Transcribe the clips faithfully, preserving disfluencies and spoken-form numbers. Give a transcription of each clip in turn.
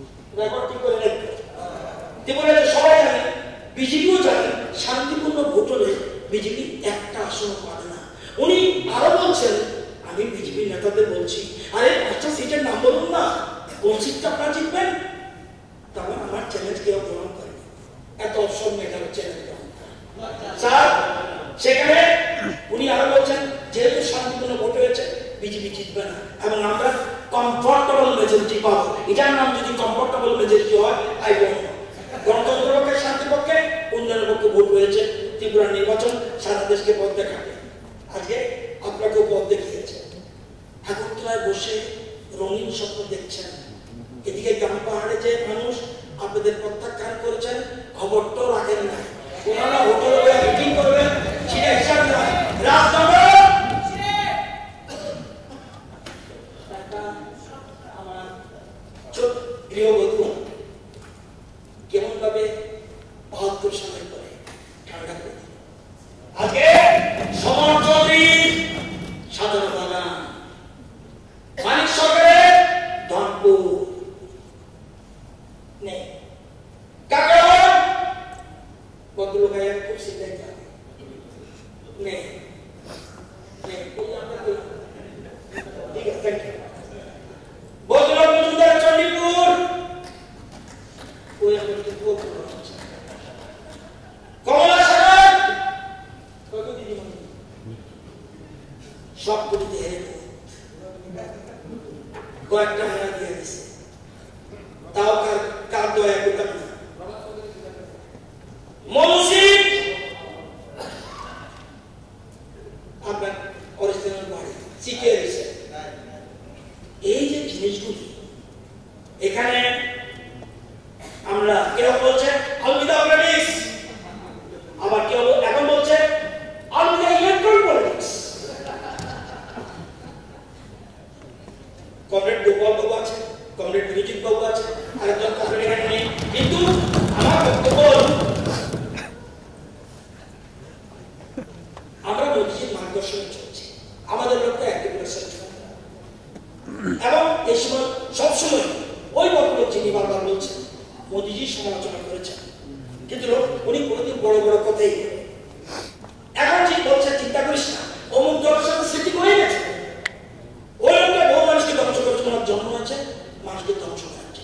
Record কি করে রাখবে? ত্রিপুরাতে সবাই জানে, বিজেপিও জানে, শান্তিপূর্ণ ভোট হলে বিজেপি একটা আসন পাবে না। উনি আরো বলছেন, আমি বিজেপি নেতাদের বলছি, আরে পাঁচটা সিটের নাম বলুন না, কোন সিটটা আপনারা জিতবেন? তখন আমার চ্যালেঞ্জ কেউ গ্রহণ করে, এত অপশন মেটার চ্যালেঞ্জ গ্রহণ করে স্যার। সেখানে উনি আরো বলছেন, যেহেতু শান্তিপূর্ণ ভোট হয়েছে বিজেপি জিতবে না এবং আমরা কমফোর্টেবল মেজরিটি পাবো। এটার নাম যদি কমফোর্টেবল মেজরিটি হয়, আই ডোন্ট নো। গণতন্ত্র পক্ষে, শান্তি পক্ষে, উন্নয়নের পক্ষে ভোট হয়েছে। ত্রিপুরার নির্বাচন সারা দেশকে পথ দেখাবে। আজকে আপনাকেও পথ দেখিয়েছে। আগরতলায় বসে রঙিন স্বপ্ন দেখছেন, এদিকে গ্রাম পাহাড়ে যে মানুষ আপনাদের প্রত্যাখ্যান করেছেন, খবরটাও রাখেন না। ওনারা হোটেলে মিটিং করবেন, সেটা হিসাব নয়। রাজনগর আমার গৃহবধূ কেমন ভাবে বাহাত্তর সালের পরে ঠান্ডা করে দিল। আজকে সমর চৌধুরীর সাধারণ বাগান, মানিক সরকারের ধনপুর নেই, কাকা ভদ্রলোক খুব সিদ্ধাই যাবে নেই নেই। ঠিক আছে, থ্যাংক ইউ। ভদ্রলোক মজুমদার চণ্ডীপুর, ওই আমাদের কমলা সাগর কত দিদিমণি সব কবিতে হেরে কয়েকটা মেলা দিয়ে দিছে, তাও কার কার দয়া করতাম না। মৌসিক আপনার অরিজিনাল বাড়ি শিখে দিছে। এই যে জিনিসগুলি এখানে আমরা কেউ বলছে আলবিদা পলিটিক্স, আবার কেউ এখন বলছে আলবিদা electoral politics. Comrade Gopal babu আছে, কমরেড বিরজিৎ বাবু আছে, আরেকজন কমরেড এখানে নেই। কিন্তু আমার বক্তব্য আমরা মোদীজির মার্গদর্শনে চলছি, আমাদের লক্ষ্য একটি পার্সেন্ট এবং এই সময় সবসময় ওই বক্তব্য যিনি বারবার বলছেন মোদীজি সমালোচনা করেছেন, কিন্তু উনি কোনোদিন বড় বড় কথাই বলে। এখন যে বলছে চিন্তা করিস না, অমুক দলের সাথে স্মৃতি হয়ে গেছে, ওই লোকটা বহু মানুষকে ধ্বংস করেছে, তোমার জন্ম আছে মানুষকে ধ্বংস করেছে।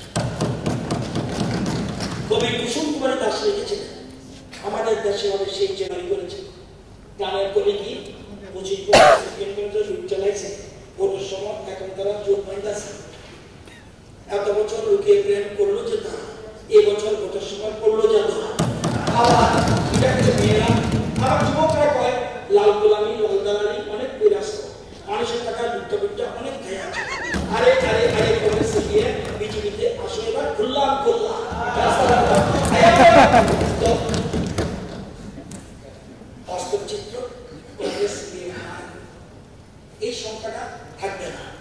কবি কুসুম কুমারী দাস লিখেছিলেন, আমাদের দেশে হবে সেই চেনারি করেছে, গ্রামের কবি কি পঁচিশ বছর রূপ চালাইছে, ভোটের সময় এখন তারা জোট পাইতেছে। এত বছর লুকিয়ে প্রেম করলো যে তারা এবছর ভোটের সময় করলো যে তারা আবার মেয়েরা, আবার যুবকরা কয় লাল গোলামি, লাল দালালি অনেক বিরাস্ত, মানুষের টাকা লুটটা লুটটা অনেক খেয়ে আছে। আরে আরে আরে করে শিখিয়ে বিজেপিতে আসো, এবার খুললাম খুললাম বাস্তব চিত্র, এই সংখ্যাটা থাকবে না।